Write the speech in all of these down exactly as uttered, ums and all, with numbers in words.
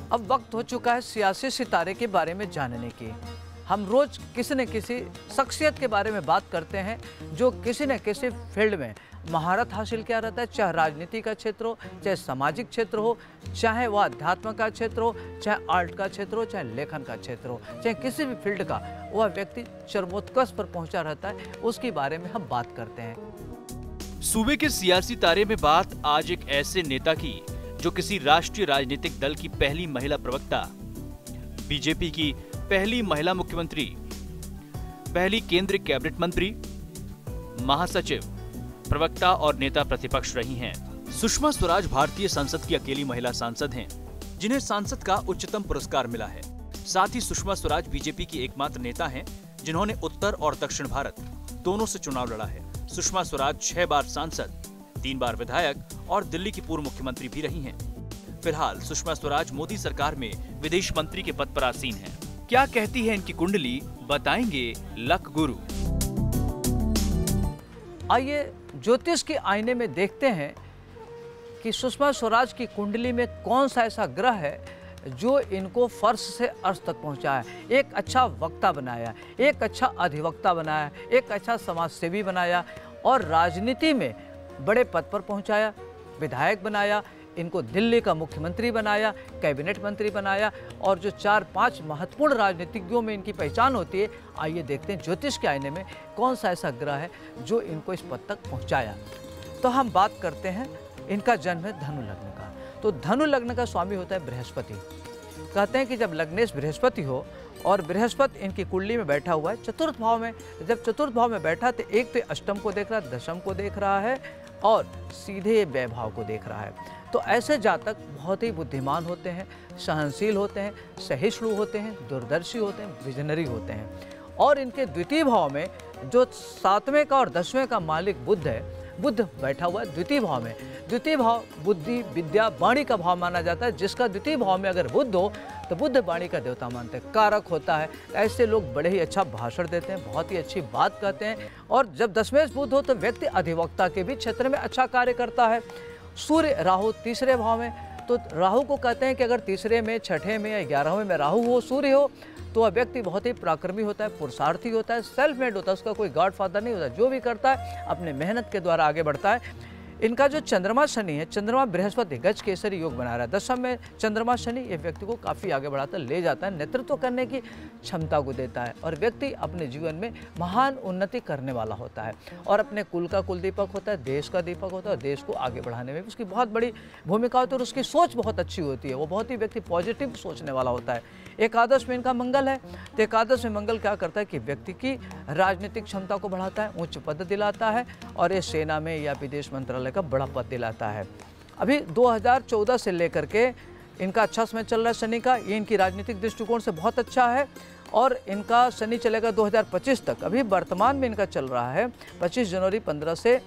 अब वक्त हो चुका है सियासी सितारे के बारे में जानने की। हम रोज किसी न किसी शख्सियत के बारे में बात करते हैं जो किसी न किसी फील्ड में महारत हासिल किया रहता है, चाहे राजनीति का क्षेत्र हो, चाहे सामाजिक क्षेत्र हो, चाहे वह अध्यात्म का क्षेत्र हो, चाहे आर्ट का क्षेत्र हो, चाहे लेखन का क्षेत्र हो, चाहे किसी भी फील्ड का वह व्यक्ति चरमोत्कर्ष पर पहुंचा रहता है, उसके बारे में हम बात करते हैं। सूबे के सियासी तारे में बात आज एक ऐसे नेता की जो किसी राष्ट्रीय राजनीतिक दल की पहली महिला प्रवक्ता, बीजेपी की पहली महिला मुख्यमंत्री, पहली केंद्रीय कैबिनेट मंत्री, महासचिव, प्रवक्ता और नेता प्रतिपक्ष रही हैं। सुषमा स्वराज भारतीय संसद की अकेली महिला सांसद हैं जिन्हें सांसद का उच्चतम पुरस्कार मिला है। साथ ही सुषमा स्वराज बीजेपी की एकमात्र नेता हैं जिन्होंने उत्तर और दक्षिण भारत दोनों से चुनाव लड़ा है। सुषमा स्वराज छह बार सांसद, तीन बार विधायक और दिल्ली की पूर्व मुख्यमंत्री भी रही हैं। फिलहाल सुषमा स्वराज मोदी सरकार में विदेश मंत्री के पद पर आसीन हैं। क्या कहती है इनकी कुंडली, बताएंगे लक गुरु। आइए ज्योतिष के आईने में देखते हैं कि सुषमा स्वराज की कुंडली में कौन सा ऐसा ग्रह है जो इनको फर्श से अर्श तक पहुंचाया, एक अच्छा वक्ता बनाया, एक अच्छा अधिवक्ता बनाया, एक अच्छा समाजसेवी बनाया और राजनीति में बड़े पद पर पहुंचाया, विधायक बनाया, इनको दिल्ली का मुख्यमंत्री बनाया, कैबिनेट मंत्री बनाया और जो चार पांच महत्वपूर्ण राजनीतिज्ञों में इनकी पहचान होती है। आइए देखते हैं ज्योतिष के आईने में कौन सा ऐसा ग्रह है जो इनको इस पद तक पहुंचाया। तो हम बात करते हैं, इनका जन्म है धनु लग्न का। तो धनु लग्न का स्वामी होता है बृहस्पति। कहते हैं कि जब लग्नेश बृहस्पति हो और बृहस्पति इनकी कुंडली में बैठा हुआ है चतुर्थ भाव में, जब चतुर्थ भाव में बैठा तो एक तो अष्टम को देख रहा है, दशम को देख रहा है और सीधे वैभाव को देख रहा है। तो ऐसे जातक बहुत ही बुद्धिमान होते हैं, सहनशील होते हैं, सहिष्णु होते हैं, दूरदर्शी होते हैं, विजनरी होते हैं। और इनके द्वितीय भाव में जो सातवें का और दसवें का मालिक बुध है, बुध बैठा हुआ है द्वितीय भाव में। द्वितीय भाव बुद्धि, विद्या, वाणी का भाव माना जाता है। जिसका द्वितीय भाव में अगर बुध हो तो बुध वाणी का देवता मानते हैं, कारक होता है। ऐसे लोग बड़े ही अच्छा भाषण देते हैं, बहुत ही अच्छी बात कहते हैं। और जब दसवें बुध हो तो व्यक्ति अधिवक्ता के भी क्षेत्र में अच्छा कार्य करता है। सूर्य राहु तीसरे भाव में, तो राहु को कहते हैं कि अगर तीसरे में, छठे में या ग्यारहवें में राहु हो, सूर्य हो, तो वह व्यक्ति बहुत ही पराक्रमी होता है, पुरुषार्थी होता है, सेल्फ मेड होता है, उसका कोई गॉड फादर नहीं होता। जो भी करता है अपने मेहनत के द्वारा आगे बढ़ता है। इनका जो चंद्रमा शनि है, चंद्रमा बृहस्पति गज केसरी योग बना रहा है। दशम में चंद्रमा शनि ये व्यक्ति को काफ़ी आगे बढ़ाता ले जाता है, नेतृत्व करने की क्षमता को देता है और व्यक्ति अपने जीवन में महान उन्नति करने वाला होता है और अपने कुल का कुल दीपक होता है, देश का दीपक होता है और देश को आगे बढ़ाने में उसकी बहुत बड़ी भूमिका होती है और उसकी सोच बहुत अच्छी होती है। वो बहुत ही व्यक्ति पॉजिटिव सोचने वाला होता है। एकादश में इनका मंगल है, तो एकादश में मंगल क्या करता है कि व्यक्ति की राजनीतिक क्षमता को बढ़ाता है, उच्च पद दिलाता है और ये सेना में या विदेश मंत्रालय का बड़ा पद दिलाता है। अभी दो हज़ार चौदह से लेकर के इनका अच्छा समय चल रहा है शनि का, ये इनकी राजनीतिक दृष्टिकोण से बहुत अच्छा है और इनका शनि चलेगा दो हज़ार पच्चीस तक। अभी वर्तमान में इनका चल रहा है पच्चीस जनवरी पंद्रह से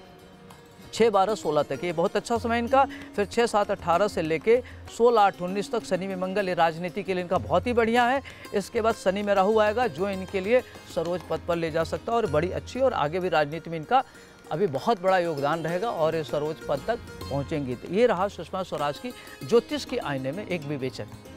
छः बारह सोलह तक, ये बहुत अच्छा समय इनका। फिर छः सात अठारह से लेके सोलह आठ उन्नीस तक शनि में मंगल, ये राजनीति के लिए इनका बहुत ही बढ़िया है। इसके बाद शनि में राहु आएगा जो इनके लिए सर्वोच्च पद पर ले जा सकता है और बड़ी अच्छी और आगे भी राजनीति में इनका अभी बहुत बड़ा योगदान रहेगा और ये सर्वोच्च पद तक पहुँचेंगी। तो ये रहा सुषमा स्वराज की ज्योतिष के आईने में एक विवेचन।